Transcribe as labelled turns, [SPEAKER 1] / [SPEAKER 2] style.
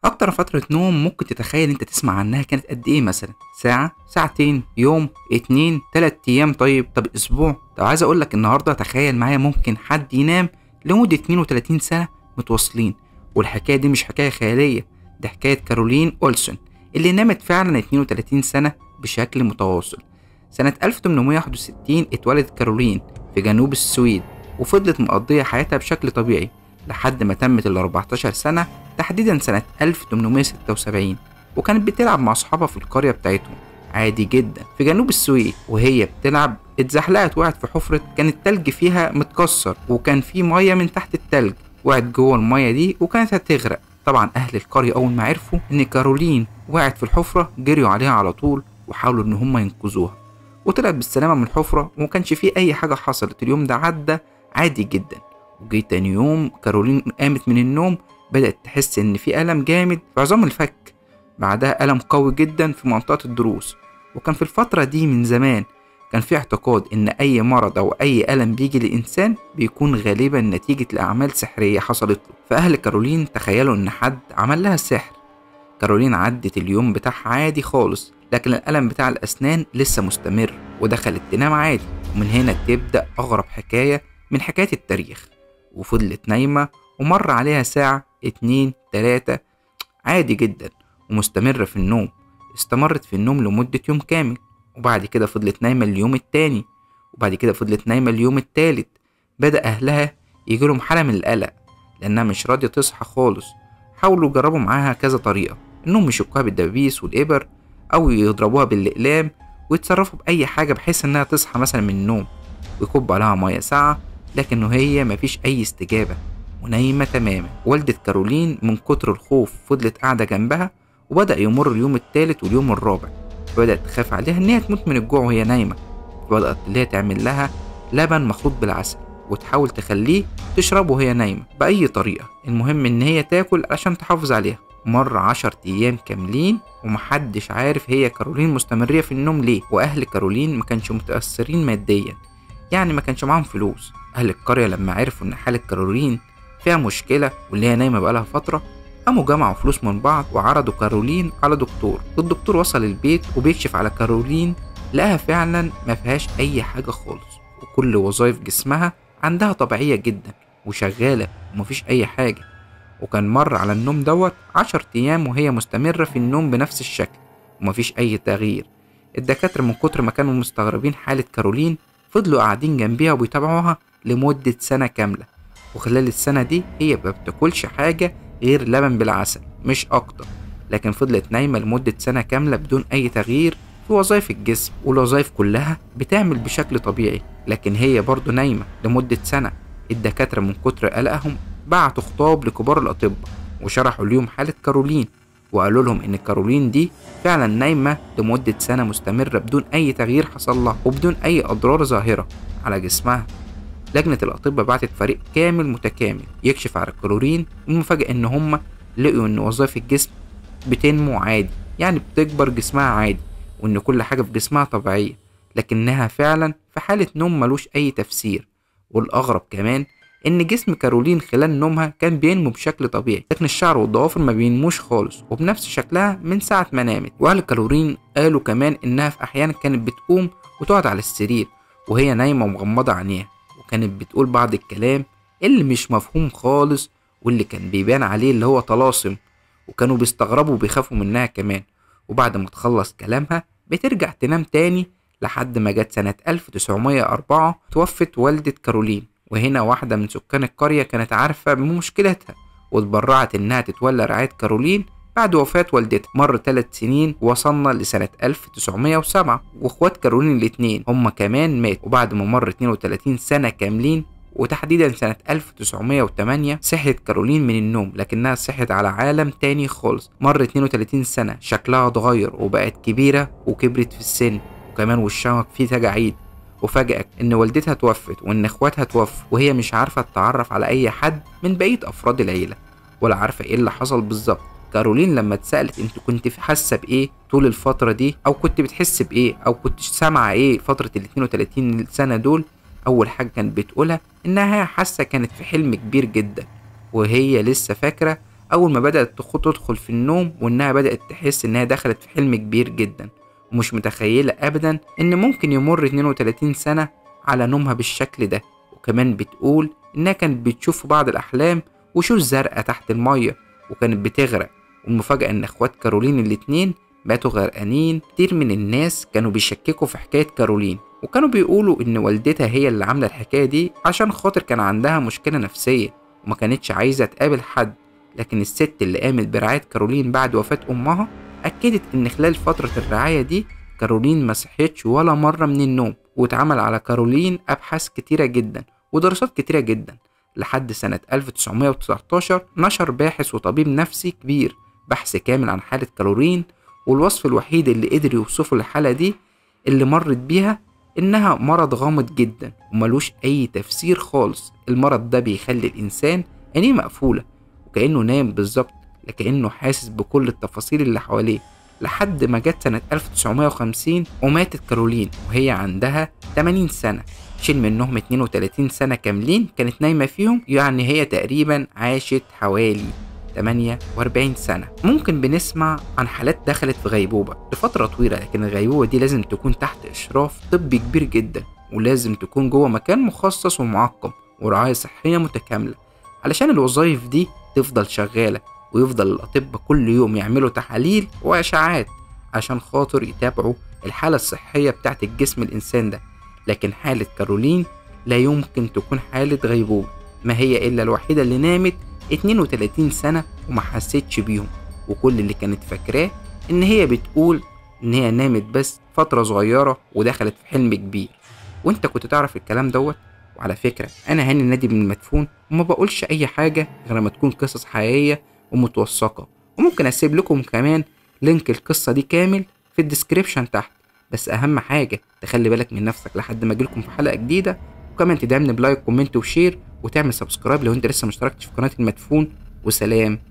[SPEAKER 1] أكتر فترة نوم ممكن تتخيل أنت تسمع عنها كانت قد إيه مثلا؟ ساعة؟ ساعتين؟ يوم؟ اتنين؟ 3 أيام؟ طب أسبوع؟ طب عايز أقولك النهاردة تخيل معايا ممكن حد ينام لمدة 32 سنة متواصلين. والحكاية دي مش حكاية خيالية، ده حكاية كارولين أولسون اللي نامت فعلا 32 سنة بشكل متواصل. سنة 1861 اتولدت كارولين في جنوب السويد، وفضلت مقضية حياتها بشكل طبيعي لحد ما تمت ال 14 سنة، تحديدا سنة 1876. وكانت بتلعب مع أصحابها في القرية بتاعتهم عادي جدا في جنوب السويد. وهي بتلعب اتزحلقت، وقعت في حفرة كان التلج فيها متكسر، وكان في مية من تحت التلج، وقعت جوه المية دي وكانت هتغرق. طبعا أهل القرية أول ما عرفوا إن كارولين وقعت في الحفرة جريوا عليها على طول وحاولوا إن هم ينقذوها، وطلعت بالسلامة من الحفرة ومكانش فيه أي حاجة حصلت. اليوم ده عدى عادي جدا. وجي تاني يوم كارولين قامت من النوم، بدأت تحس إن في ألم جامد في عظام الفك، بعدها ألم قوي جدا في منطقة الضروس. وكان في الفترة دي من زمان كان في اعتقاد إن أي مرض أو أي ألم بيجي للإنسان بيكون غالبا نتيجة لأعمال سحرية حصلت له. فأهل كارولين تخيلوا إن حد عمل لها السحر. كارولين عدت اليوم بتاعها عادي خالص، لكن الألم بتاع الأسنان لسه مستمر، ودخلت تنام عادي. ومن هنا تبدأ أغرب حكاية من حكاية التاريخ. وفضلت نايمة ومر عليها ساعة، اتنين، تلاتة، عادي جدا، ومستمرة في النوم. استمرت في النوم لمدة يوم كامل، وبعد كده فضلت نايمة اليوم التاني، وبعد كده فضلت نايمة اليوم التالت. بدأ أهلها يجيلهم حالة من القلق لأنها مش راضية تصحى خالص. حاولوا يجربوا معاها كذا طريقة، إنهم يشكوها بالدبابيس والإبر أو يضربوها بالأقلام، ويتصرفوا بأي حاجة بحيث إنها تصحى مثلا من النوم، ويكبوا عليها مية ساقعة، لكنه هي مفيش أي استجابة ونايمة تماما. والدة كارولين من كتر الخوف فضلت قاعدة جنبها، وبدأ يمر اليوم التالت واليوم الرابع، فبدأت تخاف عليها إن هي تموت من الجوع وهي نايمة. فبدأت اللي هي تعمل لها لبن مخلوط بالعسل، وتحاول تخليه تشربه وهي نايمة بأي طريقة، المهم إن هي تاكل عشان تحافظ عليها. مر 10 أيام كاملين ومحدش عارف هي كارولين مستمرة في النوم ليه. وأهل كارولين ما كانش متأثرين ماديا، يعني ما كانش معاهم فلوس. أهل القرية لما عرفوا إن حالة كارولين فيها مشكلة واللي هي نايمة بقالها فترة، قاموا جمعوا فلوس من بعض وعرضوا كارولين على دكتور. الدكتور وصل البيت وبيكشف على كارولين، لقاها فعلا ما فيهاش أي حاجة خالص، وكل وظائف جسمها عندها طبيعية جدا وشغالة ومفيش أي حاجة. وكان مر على النوم دوت 10 أيام وهي مستمرة في النوم بنفس الشكل ومفيش أي تغيير. الدكاترة من كتر ما كانوا مستغربين حالة كارولين فضلوا قاعدين جنبيها وبيتابعوها لمدة سنة كاملة. وخلال السنة دي هي ما بتاكلش حاجة غير لبن بالعسل مش أكتر، لكن فضلت نايمة لمدة سنة كاملة بدون أي تغيير في وظائف الجسم، والوظائف كلها بتعمل بشكل طبيعي، لكن هي برضو نايمة لمدة سنة. الدكاترة من كتر قلقهم بعتوا خطاب لكبار الأطباء وشرحوا اليوم حالة كارولين، وقالوا لهم إن كارولين دي فعلا نايمة لمدة سنة مستمرة بدون أي تغيير حصل لها وبدون أي أضرار ظاهرة على جسمها. لجنة الأطباء بعتت فريق كامل متكامل يكشف على كارولين، والمفاجأة إن هم لقوا إن وظائف الجسم بتنمو عادي، يعني بتكبر جسمها عادي، وإن كل حاجة في جسمها طبيعية، لكنها فعلا في حالة نوم ملوش أي تفسير. والأغرب كمان إن جسم كارولين خلال نومها كان بينمو بشكل طبيعي، لكن الشعر والضوافر ما بينموش خالص وبنفس شكلها من ساعة ما نامت. وأهل كارولين قالوا كمان إنها في أحيانا كانت بتقوم وتقعد على السرير وهي نايمة ومغمضة عينيها، وكانت بتقول بعض الكلام اللي مش مفهوم خالص واللي كان بيبان عليه اللي هو طلاسم، وكانوا بيستغربوا وبيخافوا منها كمان. وبعد ما تخلص كلامها بترجع تنام تاني لحد ما جت سنة 1904 توفت والدة كارولين. وهنا واحدة من سكان القرية كانت عارفة بمشكلتها واتبرعت إنها تتولى رعاية كارولين بعد وفاة والدتها. مر 3 سنين وصلنا لسنة 1907، واخوات كارولين الاتنين هما كمان ماتوا. وبعد ما مر 32 سنة كاملين وتحديدا سنة 1908 صحت كارولين من النوم، لكنها صحت على عالم تاني خالص. مر 32 سنة شكلها اتغير وبقت كبيرة وكبرت في السن، وكمان وشها فيه تجاعيد. وفاجأك إن والدتها توفت وإن إخواتها توفوا، وهي مش عارفة تتعرف على أي حد من بقية أفراد العيلة ولا عارفة إيه اللي حصل بالظبط. كارولين لما اتسألت انت كنت حاسة بإيه طول الفترة دي، أو كنت بتحس بإيه، أو كنت سامعة إيه فترة ال 32 سنة دول، أول حاجة كانت بتقولها إنها حاسة كانت في حلم كبير جدا وهي لسه فاكرة أول ما بدأت تدخل في النوم، وإنها بدأت تحس إنها دخلت في حلم كبير جدا، ومش متخيلة أبدا إن ممكن يمر 32 سنة على نومها بالشكل ده. وكمان بتقول إنها كانت بتشوف في بعض الأحلام وشوش زرقاء تحت المية وكانت بتغرق. والمفاجأة إن إخوات كارولين الاتنين ماتوا غرقانين. كتير من الناس كانوا بيشككوا في حكاية كارولين، وكانوا بيقولوا إن والدتها هي اللي عاملة الحكاية دي عشان خاطر كان عندها مشكلة نفسية وما كانتش عايزة تقابل حد. لكن الست اللي قامت برعاية كارولين بعد وفاة أمها أكدت إن خلال فترة الرعاية دي كارولين ما صحيتش ولا مرة من النوم، واتعمل على كارولين أبحاث كتيرة جدا ودراسات كتيرة جدا، لحد سنة 1919 نشر باحث وطبيب نفسي كبير بحث كامل عن حالة كارولين. والوصف الوحيد اللي قدر يوصفه للحالة دي اللي مرت بيها إنها مرض غامض جدا وملوش أي تفسير خالص. المرض ده بيخلي الإنسان عينيه مقفولة وكأنه نايم بالظبط، لكأنه حاسس بكل التفاصيل اللي حواليه. لحد ما جت سنة 1950 وماتت كارولين وهي عندها 80 سنة. شيل منهم 32 سنة كاملين كانت نايمة فيهم، يعني هي تقريبا عاشت حوالي 48 سنة. ممكن بنسمع عن حالات دخلت في غيبوبة لفترة طويلة، لكن الغيبوبة دي لازم تكون تحت إشراف طبي كبير جدا، ولازم تكون جوه مكان مخصص ومعقم ورعاية صحية متكاملة علشان الوظائف دي تفضل شغالة، ويفضل الأطباء كل يوم يعملوا تحاليل وأشعاعات عشان خاطر يتابعوا الحالة الصحية بتاعت الجسم الإنسان ده. لكن حالة كارولين لا يمكن تكون حالة غيبوبة، ما هي إلا الوحيدة اللي نامت 32 سنة وما حسيتش بيهم، وكل اللي كانت فاكراه إن هي بتقول إن هي نامت بس فترة صغيرة ودخلت في حلم كبير. وإنت كنت تعرف الكلام دوت؟ وعلى فكرة أنا هاني النادي من المدفون، وما بقولش أي حاجة غير لما تكون قصص حقيقية ومتوثقة، وممكن أسيب لكم كمان لينك القصة دي كامل في الديسكريبشن تحت. بس أهم حاجة تخلي بالك من نفسك لحد ما أجيلكم في حلقة جديدة، وكمان تدعمني بلايك كومنت وشير وتعمل سبسكرايب لو أنت لسه مشتركتش في قناة المدفون. وسلام.